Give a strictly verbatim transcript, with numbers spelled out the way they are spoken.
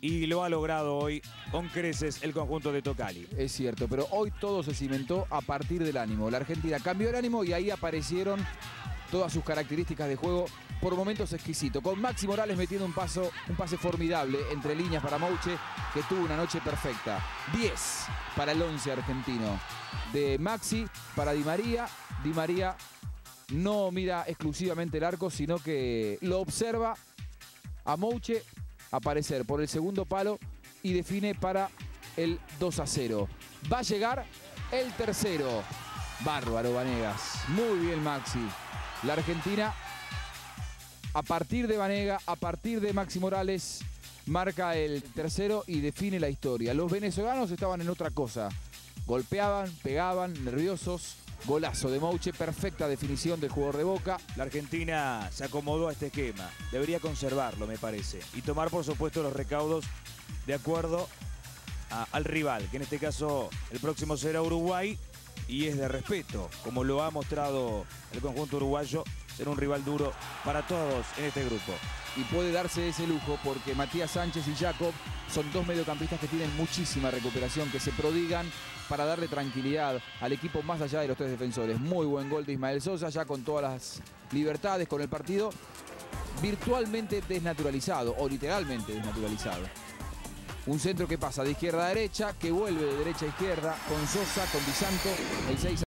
y lo ha logrado hoy con creces el conjunto de Tocali. Es cierto, pero hoy todo se cimentó a partir del ánimo. La Argentina cambió el ánimo y ahí aparecieron todas sus características de juego por momentos exquisito. Con Maxi Morales metiendo un, paso, un pase formidable entre líneas para Mouche, que tuvo una noche perfecta. diez para el once argentino. De Maxi para Di María. Di María no mira exclusivamente el arco, sino que lo observa a Mouche aparecer por el segundo palo y define para el dos a cero. Va a llegar el tercero. Bárbaro Vanegas. Muy bien Maxi. La Argentina, a partir de Vanega, a partir de Maxi Morales, marca el tercero y define la historia. Los venezolanos estaban en otra cosa. Golpeaban, pegaban, nerviosos. Golazo de Mouche, perfecta definición del jugador de Boca. La Argentina se acomodó a este esquema. Debería conservarlo, me parece. Y tomar, por supuesto, los recaudos de acuerdo a, al rival, que en este caso el próximo será Uruguay. Y es de respeto, como lo ha mostrado el conjunto uruguayo, ser un rival duro para todos en este grupo. Y puede darse ese lujo porque Matías Sánchez y Jacob son dos mediocampistas que tienen muchísima recuperación, que se prodigan para darle tranquilidad al equipo más allá de los tres defensores. Muy buen gol de Ismael Sosa, ya con todas las libertades, con el partido virtualmente desnaturalizado, o literalmente desnaturalizado. Un centro que pasa de izquierda a derecha, que vuelve de derecha a izquierda, con Sosa, con Di Santo, el seis